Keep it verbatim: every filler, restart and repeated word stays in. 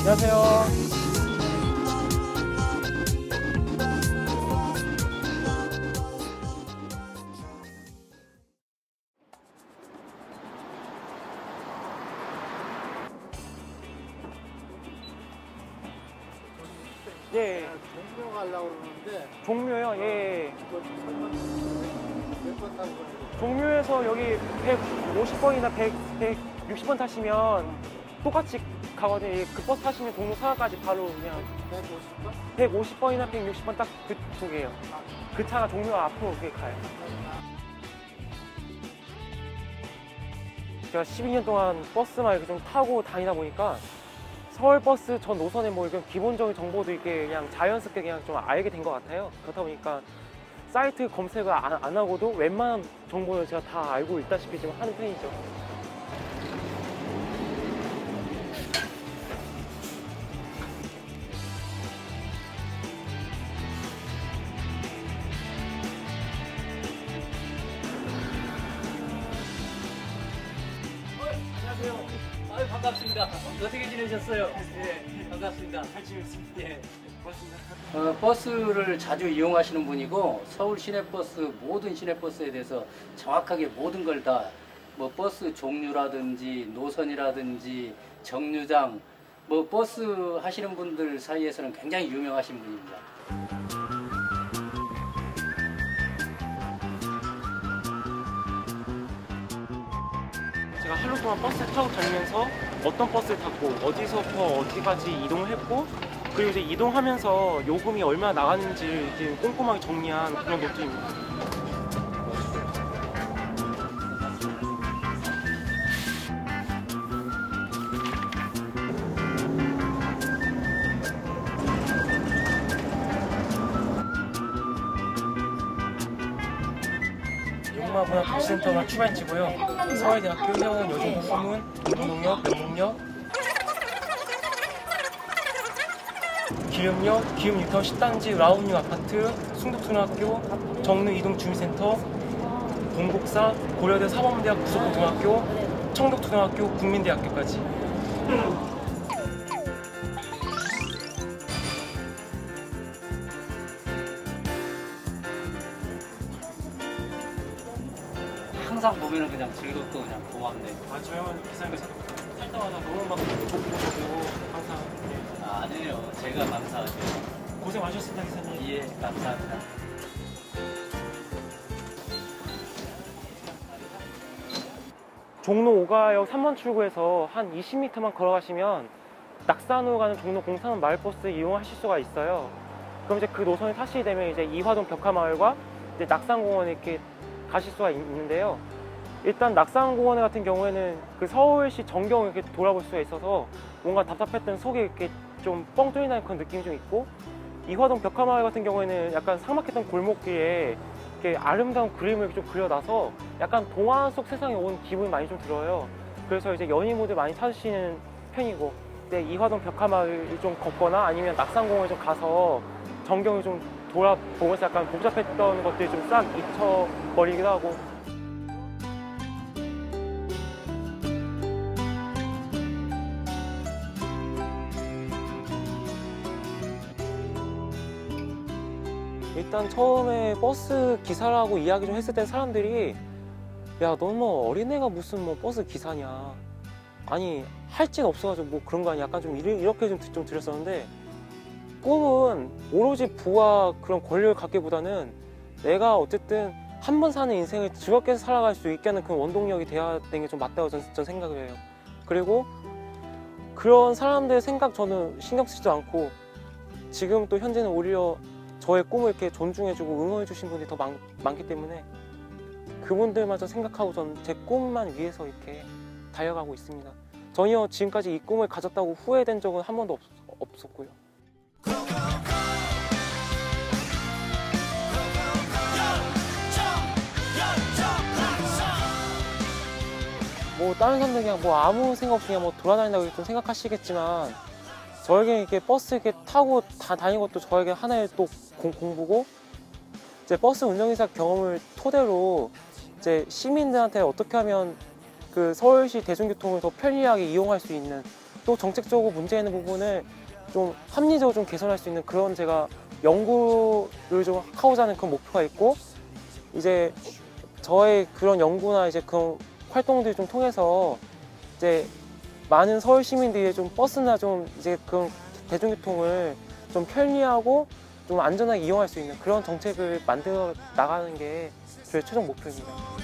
안녕하세요. 예. 종묘 가려고 그러는데. 종묘요? 예. 몇 번 타고 가요? 종묘에서 여기 백오십 번이나 백, 백육십 번 타시면 똑같이 가거든요. 예, 그 버스 타시면 종로 사과까지 바로 그냥 백오십 번? 백오십 번이나 백육십 번 딱 그쪽이에요. 그 차가 종묘 앞으로 그게 가요. 제가 십이 년 동안 버스만 이렇게 좀 타고 다니다 보니까 서울버스 전 노선에 뭐 이런 기본적인 정보도 이렇게 그냥 자연스럽게 그냥 좀 알게 된 것 같아요. 그렇다 보니까 사이트 검색을 안, 안 하고도 웬만한 정보를 제가 다 알고 있다시피 지금 하는 편이죠. 안녕하세요. 아유, 반갑습니다. 어떻게 지내셨어요? 예, 반갑습니다. 잘 지냈습니다. 예. 고맙습니다. 어, 버스를 자주 이용하시는 분이고 서울 시내버스 모든 시내버스에 대해서 정확하게 모든 걸 다 뭐 버스 종류라든지 노선이라든지 정류장 뭐 버스 하시는 분들 사이에서는 굉장히 유명하신 분입니다. 제가 하루 동안 버스 타고 다니면서 어떤 버스를 탔고 어디서부터 어디까지 이동을 했고 그리고 이제 이동하면서 요금이 얼마나 나가는지 이제 꼼꼼하게 정리한 그런 노트입니다. 문화도시센터가 출발지고요. 서해대학교, 해원, 여중부, 후문, 인도농협, 명목역, 기름역, 기름 유턴 식당지, 라운유 아파트, 숭덕초등학교, 정릉 이동주민센터, 본곡사, 고려대 사범대학 부속고등학교, 청덕초등학교, 국민대학교까지. 항상 보면은 그냥 즐겁고 그냥 고맙네. 아, 저 형은 기사님과 살 때마다 너무 막 좋고 보고 항상 예. 아, 아니에요. 제가 감사하죠. 고생 많으셨습니다, 기사님. 예, 감사합니다. 종로 오가역 삼 번 출구에서 한 이십 미터만 걸어가시면 낙산으로 가는 종로 공산원 마을버스 이용하실 수가 있어요. 그럼 이제 그 노선을 타시게 되면 이제 이화동 벽화마을과 이제 낙산공원에 이렇게 가실 수가 있는데요. 일단 낙산공원 같은 경우에는 그 서울시 전경을 이렇게 돌아볼 수가 있어서 뭔가 답답했던 속이 이렇게 좀 뻥 뚫린다는 그런 느낌이 좀 있고, 이화동 벽화마을 같은 경우에는 약간 삭막했던 골목길에 이렇게 아름다운 그림을 좀 그려놔서 약간 동화 속 세상에 온 기분이 많이 좀 들어요. 그래서 이제 연인분들 많이 찾으시는 편이고, 이제 이화동 벽화마을을 좀 걷거나 아니면 낙산공원에 좀 가서 전경을 좀 돌아보면서 약간 복잡했던 것들이 좀 싹 잊혀버리기도 하고. 일단 처음에 버스 기사라고 이야기 좀 했을 때 사람들이 야, 넌 뭐 어린애가 무슨 뭐 버스 기사냐, 아니 할지가 없어가지고 뭐 그런 거 아니야, 약간 좀 이렇게 좀, 좀 들었었는데, 꿈은 오로지 부와 그런 권력을 갖기보다는 내가 어쨌든 한 번 사는 인생을 즐겁게 살아갈 수 있게 하는 그런 원동력이 돼야 되는 게 좀 맞다고 전, 전 생각을 해요. 그리고 그런 사람들의 생각 저는 신경 쓰지도 않고, 지금 또 현재는 오히려 저의 꿈을 이렇게 존중해주고 응원해주신 분들이 더 많, 많기 때문에 그분들마저 생각하고 전 제 꿈만 위해서 이렇게 달려가고 있습니다. 전혀 지금까지 이 꿈을 가졌다고 후회된 적은 한 번도 없, 없었고요. 뭐 다른 사람들 그냥 뭐 아무 생각 없이 그냥 뭐 돌아다닌다고 좀 생각하시겠지만, 저에게 이렇게 버스 이렇게 타고 다 다니는 것도 저에게 하나의 또 공, 공부고, 이제 버스 운전기사 경험을 토대로 이제 시민들한테 어떻게 하면 그 서울시 대중교통을 더 편리하게 이용할 수 있는 또 정책적으로 문제 있는 부분을 좀 합리적으로 좀 개선할 수 있는 그런 제가 연구를 좀 하고자 하는 그런 목표가 있고, 이제 저의 그런 연구나 이제 그런 활동들 좀 통해서 이제 많은 서울 시민들이 좀 버스나 좀 이제 그런 대중교통을 좀 편리하고 좀 안전하게 이용할 수 있는 그런 정책을 만들어 나가는 게 저의 최종 목표입니다.